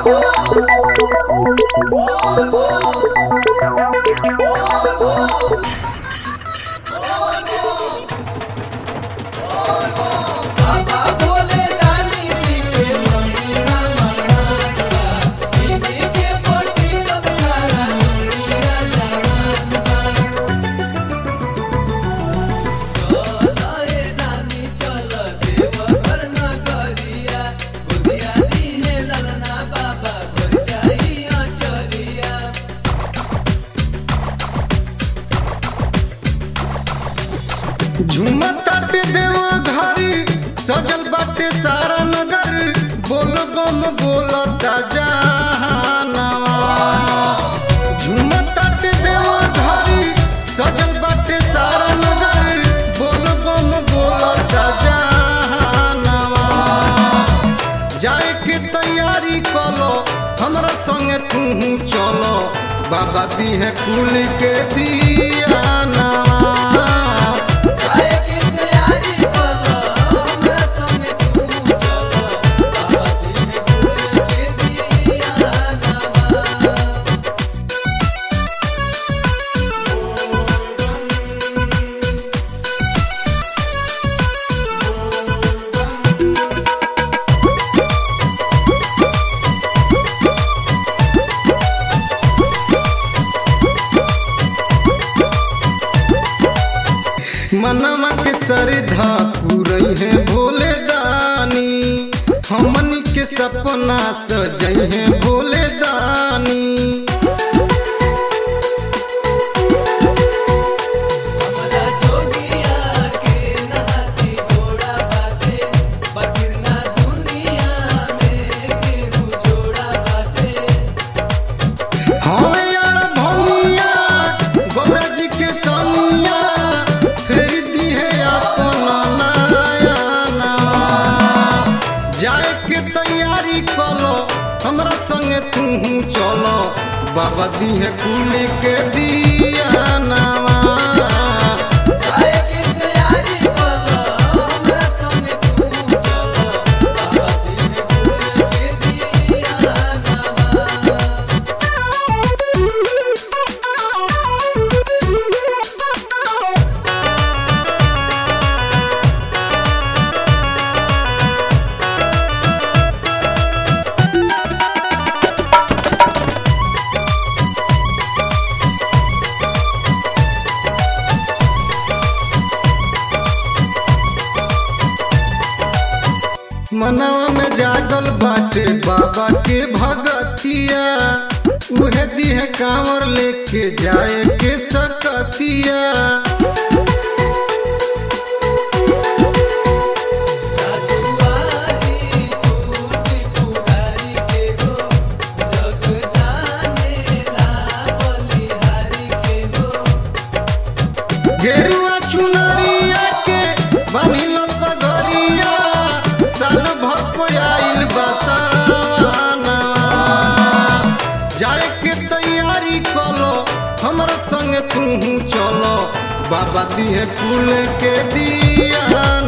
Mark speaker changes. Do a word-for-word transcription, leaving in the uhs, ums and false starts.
Speaker 1: झुमताटे देव घरी सजल बाटे सारा नगर बोल बम बोलता जहानवा। झुमताटे देव घरी सजल बाटे सारा नगर बोल बम बोलता जहानवा। जाए के तैयारी कलो हमरा संगे तू चलो बाबा दी है कुल के दियानवा। मनवा के श्रद्धा पूरई है भोले दानी हमनी के सपना सजई है भोले दानी। हमरा संगे तू चलो बाबा दी है कुल के दियानवा।
Speaker 2: जाए की तैयारी करो हमरा संगे तू चलो बाबा दी है कुल के दियानवा।
Speaker 1: मनवा में जागल बाटे बाबा के भगतिया उहे दी है कांवर लेके जाए के सकतिया। गेरुआ चुनरिया के बांधिल पगड़िया साल भर आइल बसानवा। जाए के तैयारी कलो हमरा संगे तू चलो बाबा दी है कुल के दिया।